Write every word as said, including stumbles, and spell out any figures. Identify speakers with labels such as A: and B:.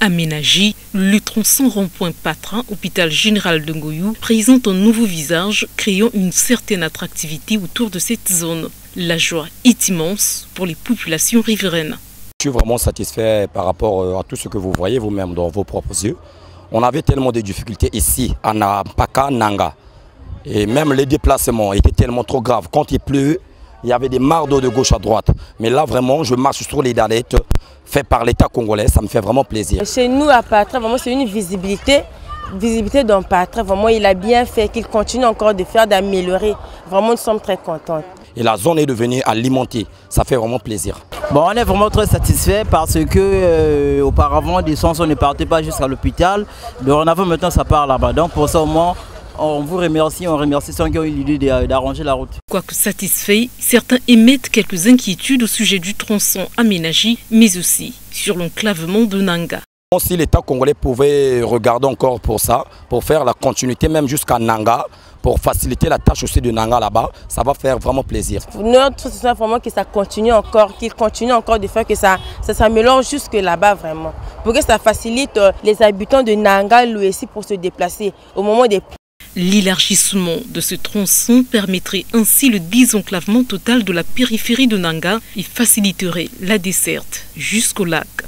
A: Aménagé, le tronçon rond-point Patra, hôpital général de Ngoyou, présente un nouveau visage, créant une certaine attractivité autour de cette zone. La joie est immense pour les populations riveraines.
B: Je suis vraiment satisfait par rapport à tout ce que vous voyez vous-même dans vos propres yeux. On avait tellement de difficultés ici, à Napaka, Nanga. Et même les déplacements étaient tellement trop graves. Quand il pleut, il y avait des mares d'eau de gauche à droite. Mais là, vraiment, je marche sur les dallettes faites par l'État congolais. Ça me fait vraiment plaisir.
C: Chez nous, à Patra, vraiment, c'est une visibilité. Visibilité dans Patra, vraiment, il a bien fait, qu'il continue encore de faire, d'améliorer. Vraiment, nous sommes très contents.
B: Et la zone est devenue alimentée. Ça fait vraiment plaisir.
D: Bon, on est vraiment très satisfait parce que euh, auparavant, des sens, on ne partait pas jusqu'à l'hôpital. Dorénavant, maintenant, ça part là-bas. Donc, pour ça, au moins, on vous remercie, on remercie ceux qui ont eu l'idée d'arranger la route.
A: Quoique satisfaits, certains émettent quelques inquiétudes au sujet du tronçon aménagé, mais aussi sur l'enclavement de Nanga.
B: Si l'État congolais pouvait regarder encore pour ça, pour faire la continuité même jusqu'à Nanga, pour faciliter la tâche aussi de Nanga là-bas, ça va faire vraiment plaisir.
C: Notre c'est vraiment que ça continue encore, qu'il continue encore de faire que ça, ça s'améliore jusque là-bas vraiment. Pour que ça facilite les habitants de Nanga, lui aussi, pour se déplacer au moment des...
A: L'élargissement de ce tronçon permettrait ainsi le désenclavement total de la périphérie de Nanga et faciliterait la desserte jusqu'au lac.